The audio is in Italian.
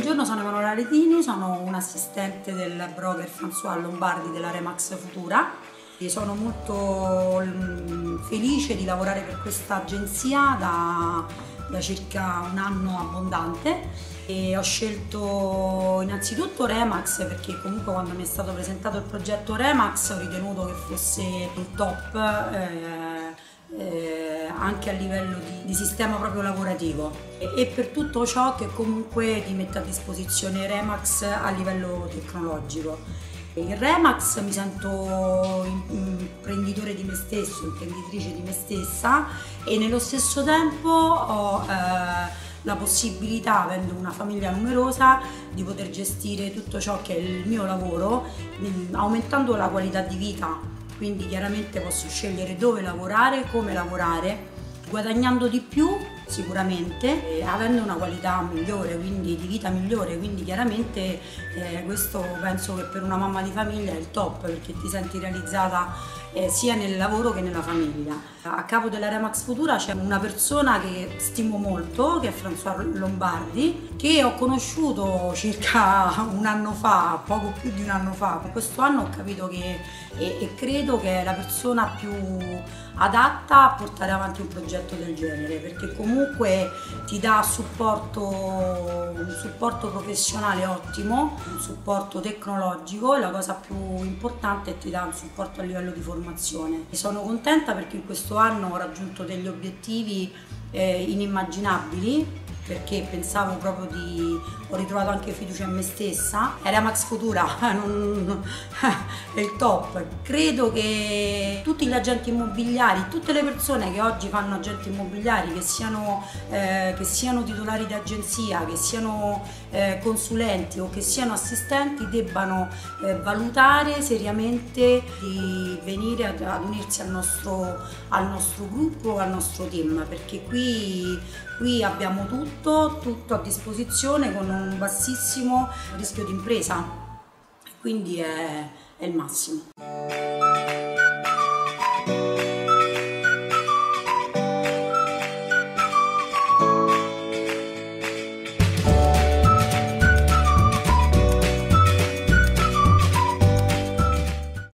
Buongiorno, sono Emanuela Retini, sono un assistente del broker François Lombardi della Remax Futura e sono molto felice di lavorare per questa agenzia da circa un anno abbondante e ho scelto innanzitutto Remax perché comunque quando mi è stato presentato il progetto Remax ho ritenuto che fosse il top anche a livello di sistema proprio lavorativo e per tutto ciò che comunque ti mette a disposizione Remax a livello tecnologico. In Remax mi sento imprenditore di me stesso, imprenditrice di me stessa e nello stesso tempo ho la possibilità, avendo una famiglia numerosa, di poter gestire tutto ciò che è il mio lavoro, aumentando la qualità di vita. Quindi chiaramente posso scegliere dove lavorare, come lavorare, guadagnando di più sicuramente e avendo una qualità migliore, quindi di vita migliore, quindi chiaramente questo penso che per una mamma di famiglia è il top perché ti senti realizzata sia nel lavoro che nella famiglia. A capo della Remax Futura c'è una persona che stimo molto, che è François Lombardi, che ho conosciuto circa un anno fa, poco più di un anno fa. Questo anno ho capito che e credo che è la persona più adatta a portare avanti un progetto del genere, perché comunque ti dà un supporto professionale ottimo, un supporto tecnologico e la cosa più importante è che ti dà un supporto a livello di formazione. Sono contenta perché in questo anno ho raggiunto degli obiettivi inimmaginabili, perché pensavo proprio ho ritrovato anche fiducia in me stessa. Remax Futura è il top. Credo che tutti gli agenti immobiliari, tutte le persone che oggi fanno agenti immobiliari, che siano titolari di agenzia, che siano consulenti o che siano assistenti, debbano valutare seriamente di venire ad unirsi al nostro gruppo, al nostro team, perché qui abbiamo tutto a disposizione con un bassissimo rischio di impresa, quindi è il massimo.